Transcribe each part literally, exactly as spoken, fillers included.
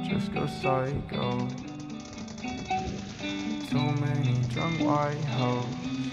might just go psycho. Too many drunk white hoes.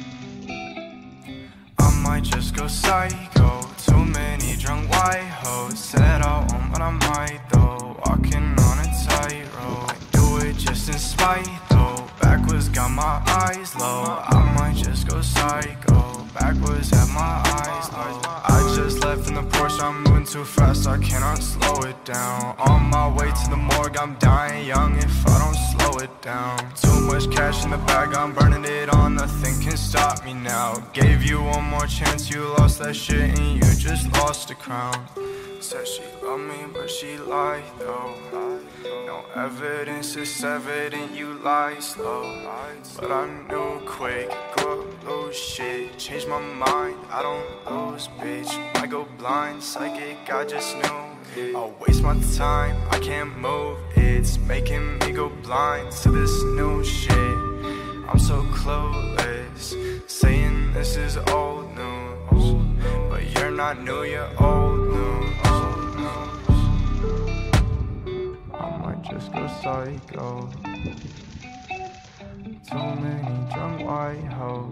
I might just go psycho. Too many drunk white hoes. Said I won't, but I might though. Walking on a tightrope. I do it just in spite though. Backwards got my eyes low. I might just go psycho. Backwards have my eyes low. I just left in the Porsche, I'm moving too fast, I cannot slow it down. On my way to the morgue, I'm dying young if I don't slow it down. Too much cash in the bag, I'm burning it all, nothing can stop me now. Gave you one more chance, you lost that shit and you just lost the crown. Said she loved me, but she lied though. No evidence, it's evident you lie slow. But I knew quick, go up, lose shit. Change my mind, I don't lose, bitch. I go blind, psychic, I just knew it. I'll waste my time, I can't move. It's making me go blind to this new shit. I'm so clueless, saying this is old news. But you're not new, you're old news. I might just go psycho. Too many drunk white hoes.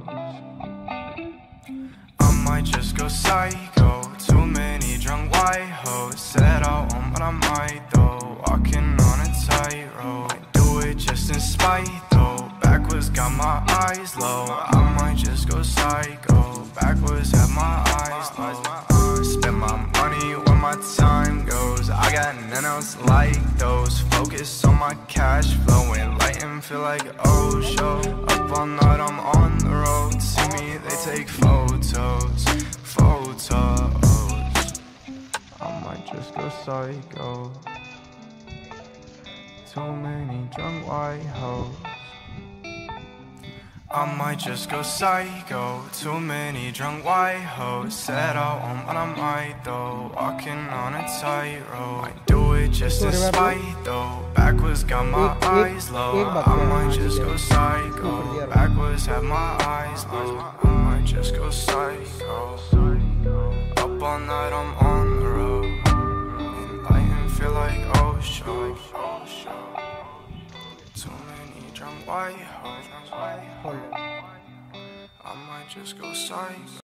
I might just go psycho. Too many drunk white hoes. Said I won't, but I might though. Walking on a tightrope. I do it just in spite though. Backwards got my eyes low. I might just go psycho. Backwards have my eyes low. Spend my money where my time goes. I got none else like those. Focus on my cash flow. Enlightened, feel like oh show. Up all night, I'm on the road. See me, they take photos. Photos. I might just go psycho. Too many drunk white hoes. I might just go psycho. Too many drunk white hoes. Said I won't, but I might though. Walking on a tightrope. I do it just in spite though. Backwards got my eyes low. I might just go psycho. Backwards have my eyes low. I might just go psycho. Up all night, I'm on the road. Enlightened, feel like oh show. Too many drunk white hoes. I might just go psycho.